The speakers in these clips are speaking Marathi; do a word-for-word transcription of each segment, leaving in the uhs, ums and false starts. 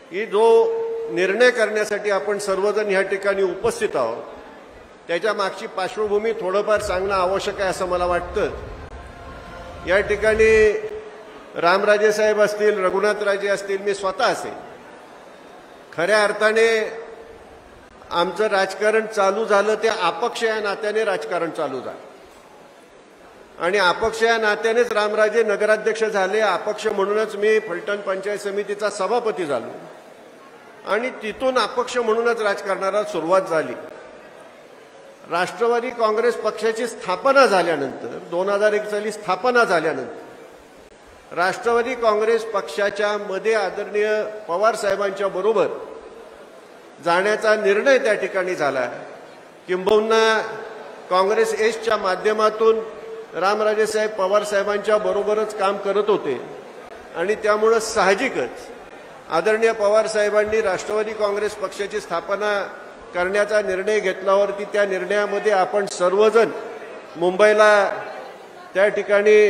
की जो निर्णय करण्यासाठी आपण सर्वजण या ठिकाणी उपस्थित आहोत त्याच्या मागची पार्श्वभूमी थोडंफार सांगणं आवश्यक आहे असं मला वाटतं। या ठिकाणी रामराजे साहेब असतील, रघुनाथराजे असतील, मी स्वतः असेल, खऱ्या अर्थाने आमचं राजकारण चालू झालं ते अपक्ष या नात्याने राजकारण चालू झालं आणि अपक्ष या नात्यानेच रामराजे नगराध्यक्ष झाले। अपक्ष म्हणूनच मी फलटण पंचायत समितीचा सभापती झालो आणि तिथून अपक्ष म्हणूनच राजकारणाला सुरुवात झाली। राष्ट्रवादी काँग्रेस पक्षाची स्थापना झाल्यानंतर दोन हजार एक साली स्थापना झाल्यानंतर राष्ट्रवादी काँग्रेस पक्षाच्या मध्ये आदरणीय पवार साहेबांच्या बरोबर जाण्याचा निर्णय त्या ठिकाणी झाला। किंबहुना काँग्रेस एसच्या माध्यमातून रामराजे साहेब पवार साहेबांच्या बरोबरच काम करत होते आणि त्यामुळे साहजिकच आदरणीय पवार साहेबांनी राष्ट्रवादी काँग्रेस पक्षाची स्थापना करण्याचा निर्णय घेतल्यावरती त्या निर्णयामध्ये आपण सर्वजण मुंबईला त्या ठिकाणी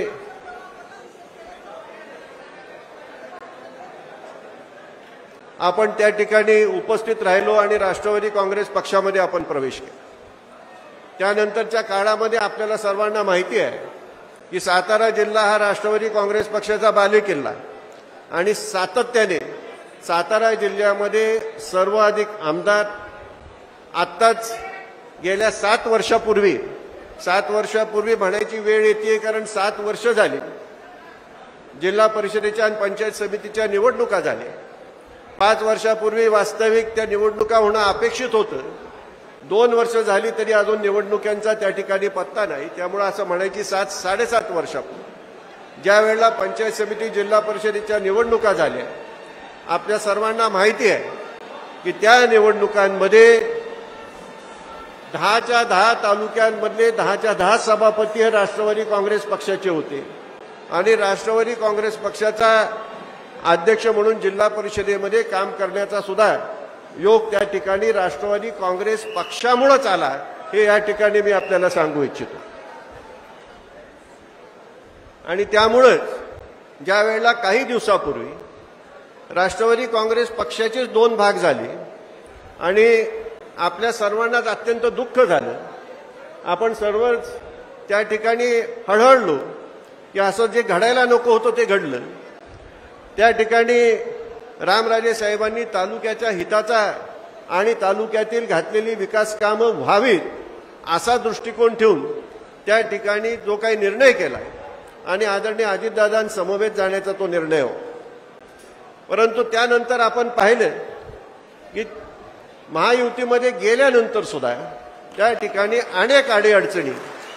आपण त्या ठिकाणी उपस्थित राहिलो आणि राष्ट्रवादी काँग्रेस पक्षामध्ये आपण प्रवेश केला। त्यानंतरच्या काळामध्ये आपल्याला सर्वांना माहिती आहे की सातारा जिल्हा हा राष्ट्रवादी काँग्रेस पक्षाचा बालेकिल्ला आणि सातत्याने सातारा जिल्ह्यामध्ये सर्वाधिक आमदार आत्ताच गेल्या सात वर्षापूर्वी सात वर्षापूर्वी म्हणायची वेळ येते कारण सात वर्ष झाली जिल्हा परिषदेच्या आणि पंचायत समितीच्या निवडणुका झाल्या। पाच वर्षापूर्वी वास्तविक त्या निवडणुका होणं अपेक्षित होतं। दोन वर्ष झाली तरी अजून निवडणुकांचा त्या ठिकाणी पत्ता नाही। त्यामुळे असं म्हणायची सात साडेसात वर्षापूर्वी ज्या वेळेला पंचायत समिती जिल्हा परिषदेच्या निवडणुका झाल्या आपल्या सर्वांना माहिती आहे की त्या निवडणुकांमध्ये दहाच्या दहा तालुक्यांमधले दहाच्या दहा सभापती हे राष्ट्रवादी काँग्रेस पक्षाचे होते आणि राष्ट्रवादी काँग्रेस पक्षाचा अध्यक्ष म्हणून जिल्हा परिषदेमध्ये काम करण्याचा सुद्धा योग त्या ठिकाणी राष्ट्रवादी काँग्रेस पक्षामुळेच आला हे या ठिकाणी मी आपल्याला सांगू इच्छितो। आणि त्यामुळेच ज्या वेळेला काही दिवसापूर्वी राष्ट्रवादी काँग्रेस पक्षाचेच दोन भाग झाले आणि आपल्या सर्वांनाच अत्यंत दुःख झालं। आपण सर्वच त्या ठिकाणी हळहळलो की असं जे घडायला नको होतं ते घडलं। त्या ठिकाणी रामराजे साहेबांनी तालुक्याच्या हिताचा आणि तालुक्यातील घातलेली विकास कामं व्हावीत असा दृष्टिकोन ठेवून त्या ठिकाणी जो काही निर्णय केला आणि आदरणीय अजितदादांसमवेत जाण्याचा तो निर्णय हो। परंतु त्यानंतर आपण पाहिलं की महायुतीमध्ये गेल्यानंतर सुद्धा त्या ठिकाणी अनेक अडीअडचणी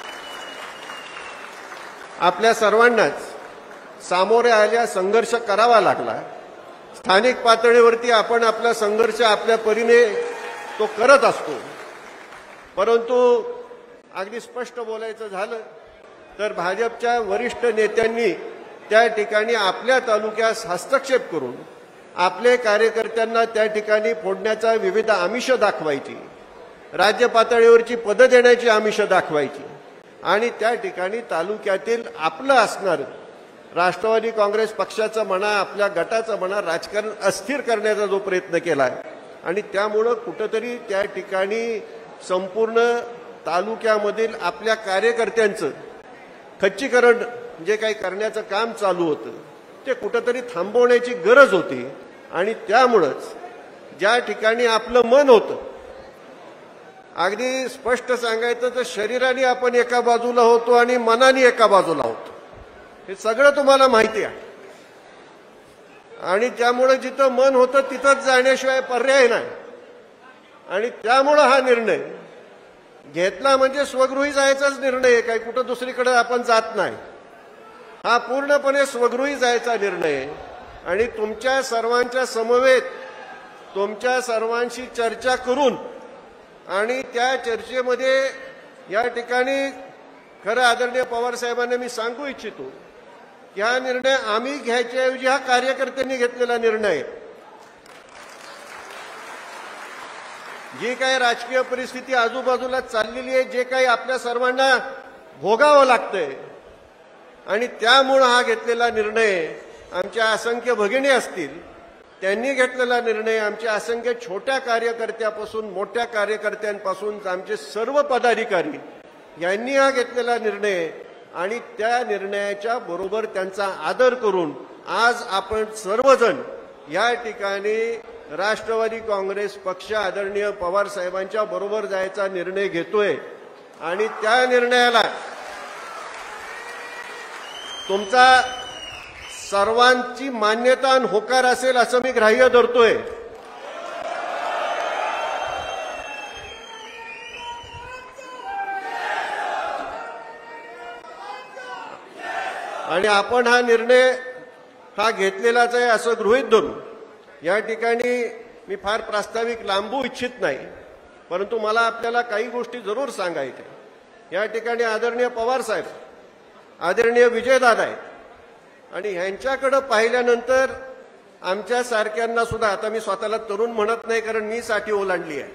आपल्या सर्वांनाच सामोरे आल्या, संघर्ष करावा लागला। स्थानिक पातळीवरती आपण आपला संघर्ष आपल्या परीने तो करत असतो, परंतु अगदी स्पष्ट बोलायचं झालं तर भाजपच्या वरिष्ठ नेत्यांनी त्या ठिकाणी आपल्या तालुक्यास हस्तक्षेप करून आपले कार्यकर्त्यांना त्या ठिकाणी फोडण्याचा विविध आमिष दाखवायची, राज्य पातळीवरची पदं देण्याची आमिष दाखवायची आणि त्या ठिकाणी तालुक्यातील आपलं असणारं राष्ट्रवादी काँग्रेस पक्षाचं म्हणा, आपल्या गटाचं म्हणा, राजकारण अस्थिर करण्याचा जो प्रयत्न केला आणि त्यामुळं कुठंतरी त्या ठिकाणी संपूर्ण तालुक्यामधील आपल्या कार्यकर्त्यांचं खच्चीकरण जे काही करण्याचं काम चालू होतं ते कुठंतरी थांबवण्याची गरज होती आणि त्यामुळंच ज्या ठिकाणी आपलं मन होतं, अगदी स्पष्ट सांगायचं तर शरीराने आपण एका बाजूला होतो आणि मनाने एका बाजूला होतो, हे सगळं तुम्हाला माहिती आहे आणि त्यामुळे जिथं मन होतं तिथंच जाण्याशिवाय पर्याय नाही आणि त्यामुळं हा निर्णय घेतला म्हणजे स्वगृही जायचाच निर्णय आहे, काही कुठं दुसरीकडे आपण जात नाही। हा पूर्णपणे स्वगृही जायचा निर्णय आहे आणि तुमच्या सर्वांच्या समवेत तुमच्या सर्वांशी चर्चा करून आणि त्या चर्चेमध्ये या ठिकाणी खरं आदरणीय पवार साहेबांना मी सांगू इच्छितो की हा निर्णय आम्ही घ्यायच्याऐवजी हा कार्यकर्त्यांनी घेतलेला निर्णय आहे। जी काही राजकीय परिस्थिती आजूबाजूला चाललेली आहे, जे काही आपल्या सर्वांना भोगावं लागतंय आणि त्यामुळे हा घेतलेला निर्णय आमच्या असंख्य भगिनी असतील त्यांनी घेतलेला निर्णय, आमच्या असंख्य छोट्या कार्यकर्त्यापासून मोठ्या कार्यकर्त्यांपासून आमचे सर्व पदाधिकारी यांनी हा घेतलेला निर्णय आणि त्या निर्णयाच्या बरोबर त्यांचा आदर करून आज आपण सर्वजण या ठिकाणी राष्ट्रवादी काँग्रेस पक्ष आदरणीय पवार साहेबांच्या बरोबर जायचा निर्णय घेतोय आणि त्या निर्णयाला तुमचा सर्वांची मान्यता आणि होकार असेल असं मी ग्राह्य धरतोय. आणि आपण हा निर्णय हा घेतलेलाच आहे असं गृहीत धरून या ठिकाणी मी फार प्रास्ताविक लांबू इच्छित नाही, परंतु मला आपल्याला काही गोष्टी जरूर सांगायच्या. या ठिकाणी आदरणीय पवार साहेब, आदरणीय विजयदादा आहेत आणि ह्यांच्याकडे पाहिल्यानंतर आमच्या सारख्यांना सुद्धा, आता मी स्वतःला तरुण म्हणत नाही कारण मी साठी ओलांडली आहे,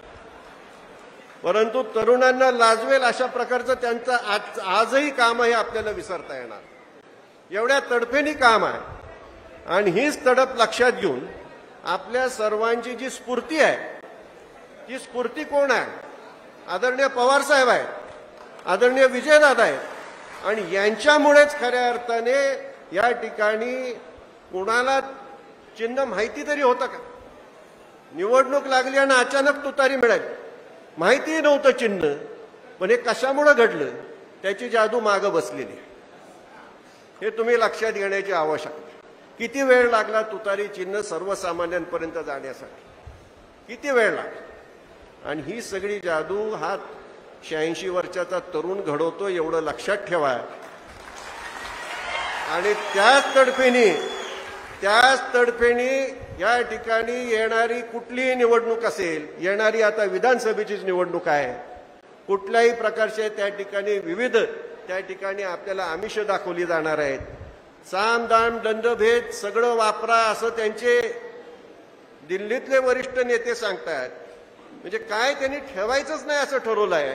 परंतु तरुणांना लाजवेल अशा प्रकारचं त्यांचं आज आजही काम आहे आपल्याला विसरता येणार. एवढ्या तडफेने काम आहे आणि हीच तडफ लक्षात घेऊन आपल्या सर्वांची जी स्फूर्ती आहे ती स्फूर्ती कोण आहे? आदरणीय पवार साहेब आहेत, आदरणीय विजयदादा आहेत आणि यांच्यामुळेच खऱ्या अर्थाने या ठिकाणी कोणाला चिन्ह माहिती तरी होतं का? निवडणूक लागली आणि अचानक तुतारी मिळाली, माहितीही नव्हतं चिन्ह, पण हे कशामुळे घडलं त्याची जादू मागं बसलेली आहे. हे तुम्ही लक्षात घेण्याची आवश्यकता. किती वेळ लागला तुतारी चिन्ह सर्वसामान्यांपर्यंत जाण्यासाठी, किती वेळ लागला? आणि ही सगळी जादू हा शहाऐंशी वर्षाचा तरुण घडवतो एवढं लक्षात ठेवा. आणि त्याच तडफेने त्याच तडफेने या ठिकाणी येणारी कुठलीही निवडणूक असेल, येणारी आता विधानसभेचीच निवडणूक आहे, कुठल्याही प्रकारचे त्या ठिकाणी विविध त्या ठिकाणी आपल्याला आमिष दाखवली जाणार आहेत. साम दाम दंडभेद सगळं वापरा असं त्यांचे दिल्लीतले वरिष्ठ नेते सांगतात. म्हणजे काय त्यांनी ठेवायचंच नाही असं ठरवलं आहे.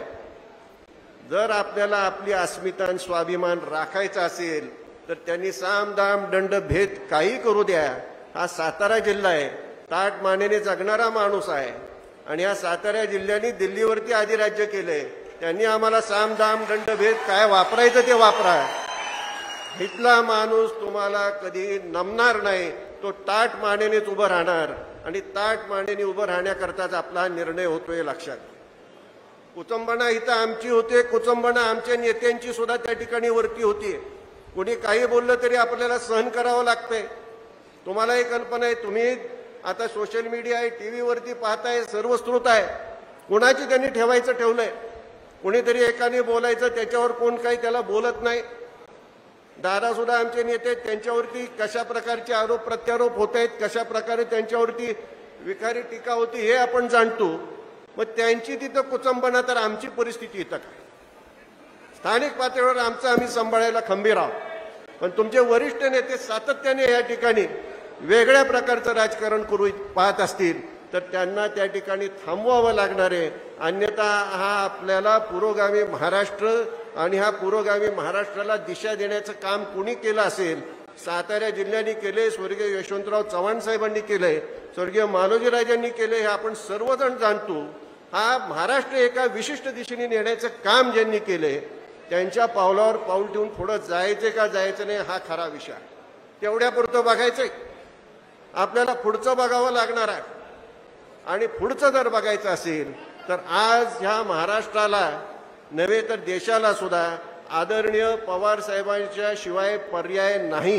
जर आपल्याला आपली अस्मिता आणि स्वाभिमान राखायचा असेल तर त्यांनी साम दाम दंड भेद काही करू द्या. हा सातारा जिल्हा आहे, ताट मानेने जगणारा माणूस आहे आणि या सातारा जिल्ह्याने दिल्लीवरती आधी राज्य केलंय. त्यांनी आम्हाला साम दाम दंड भेद काय वापरायचं ते वापरा. इथला माणूस तुम्हाला कधी नमणार नाही, तो ताट मानेनेच उभं राहणार आणि ताट मानेने उभं राहण्याकरताच आपला निर्णय होतोय लक्षात. कुचंबणा इथं आमची होते, कुचंबणा आमच्या नेत्यांची सुद्धा त्या ठिकाणी वरती होती. कोणी काही बोललं तरी आपल्याला सहन करावं लागतंय. तुम्हालाही कल्पना आहे, तुम्ही आता सोशल मीडिया आहे, टीव्हीवरती पाहताय, सर्व स्रोत आहे. कोणाची त्यांनी ठेवायचं ठेवलंय. कोणीतरी एकाने बोलायचं, त्याच्यावर कोण काही त्याला बोलत नाही. दादा सुद्धा आमचे नेते, त्यांच्यावरती कशा प्रकारचे आरोप प्रत्यारोप होत आहेत, कशा प्रकारे त्यांच्यावरती विखारी टीका होती हे आपण जाणतो. मग त्यांची तिथं कुचंबणा तर आमची परिस्थिती इथं काय? स्थानिक पातळीवर आमचं आम्ही सांभाळायला खंबीर आहोत, पण तुमचे वरिष्ठ नेते सातत्याने या ठिकाणी वेगळ्या प्रकारचं राजकारण करू पाहत असतील तर त्यांना त्या ठिकाणी थांबवावं लागणार आहे. अन्यथा हा आपल्याला पुरोगामी महाराष्ट्र आणि हा पुरोगामी महाराष्ट्राला दिशा देण्याचं काम कुणी केलं असेल, सातारा जिल्ह्याने केले, स्वर्गीय यशवंतराव चव्हाण साहेबांनी केलंय, स्वर्गीय मालोजीराजांनी केले, हे आपण सर्वजण जाणतो. हा महाराष्ट्र एका विशिष्ट दिशेने नेण्याचं काम ज्यांनी केले त्यांच्या पावलावर पाऊल ठेवून पुढं जायचे का जायचं नाही हा खरा विषय. तेवढ्यापुरतं बघायचंय, आपल्याला पुढचं बघावं लागणार आहे. आणि पुढचं जर बघायचं असेल तर आज ह्या महाराष्ट्राला नव्हे तर देशाला सुद्धा आदरणीय पवार साहेबांच्या शिवाय पर्याय नाही.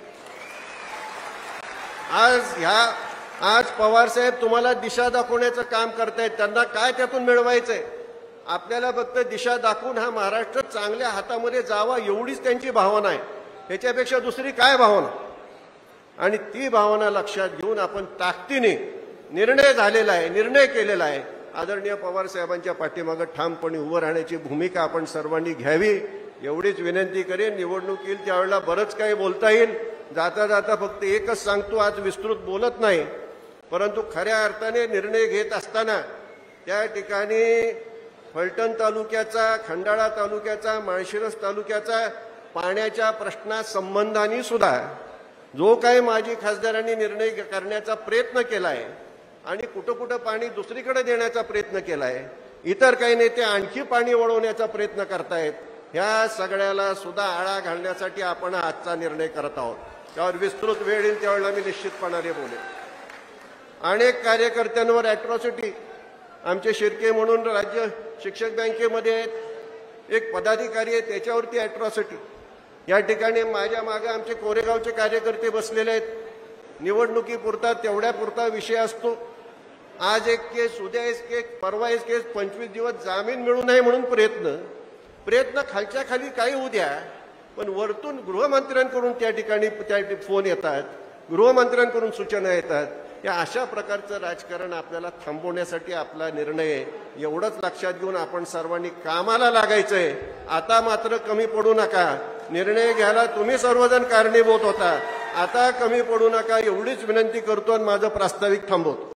आज ह्या आज पवार साहेब तुम्हाला दिशा दाखवण्याचं काम करतायत. त्यांना काय त्यातून मिळवायचंय? आपल्याला फक्त दिशा दाखवून हा महाराष्ट्र चांगल्या हातामध्ये जावा एवढीच त्यांची भावना आहे. ह्याच्यापेक्षा दुसरी काय भावना? आणि ती भावना लक्षात घेऊन आपण ताकदीने निर्णय झालेला आहे, निर्णय केलेला आहे. आदरणीय पवार साहेबांच्या पाठीमागे ठामपणे उभं राहण्याची भूमिका आपण सर्वांनी घ्यावी एवढीच विनंती करेन. निवडणूक येईल त्यावेळेला बरंच काही बोलता येईल. जाता जाता फक्त एकच सांगतो, आज विस्तृत बोलत नाही, परंतु खऱ्या अर्थाने निर्णय घेत असताना त्या ठिकाणी फलटण तालुक्याचा, खंडाळा तालुक्याचा, माळशिरस तालुक्याचा पाण्याच्या प्रश्नासंबंधाने सुद्धा जो काही माजी खासदारांनी निर्णय करण्याचा प्रयत्न केलाय आणि कुठं कुठं पाणी दुसरीकडे देण्याचा प्रयत्न केलाय, इतर काही नेते आणखी पाणी वळवण्याचा प्रयत्न करतायत, ह्या सगळ्याला सुद्धा आळा घालण्यासाठी आपण आजचा निर्णय करत आहोत. त्यावर विस्तृत वेळ येईल त्यावेळेला मी निश्चितपणाने बोलेन. अनेक कार्यकर्त्यांवर अॅट्रॉसिटी, आमचे शिर्के म्हणून राज्य शिक्षक बँकेमध्ये आहेत, एक पदाधिकारी आहे त्याच्यावरती अॅट्रॉसिटी. या ठिकाणी माझ्या मागे आमचे कोरेगावचे कार्यकर्ते बसलेले आहेत. निवडणुकीपुरता तेवढ्या पुरता विषय असतो. आज एक केस, उद्या एक केस, परवा एक केस, पंचवीस दिवस जामीन मिळू नये म्हणून प्रयत्न प्रयत्न खालच्या खाली काही होऊ द्या, पण वरतून गृहमंत्र्यांकडून त्या ठिकाणी त्या फोन येतात, गृहमंत्र्यांकडून सूचना येतात. या अशा प्रकारचं राजकारण आपल्याला थांबवण्यासाठी आपला निर्णय आहे. एवढंच लक्षात घेऊन आपण सर्वांनी कामाला लागायचंय. आता मात्र कमी पडू नका. निर्णय घ्यायला तुम्ही सर्वजण कारणीभूत होता. आता कमी पडू नका एवढीच विनंती करतो आणि माझं प्रास्ताविक थांबवतो.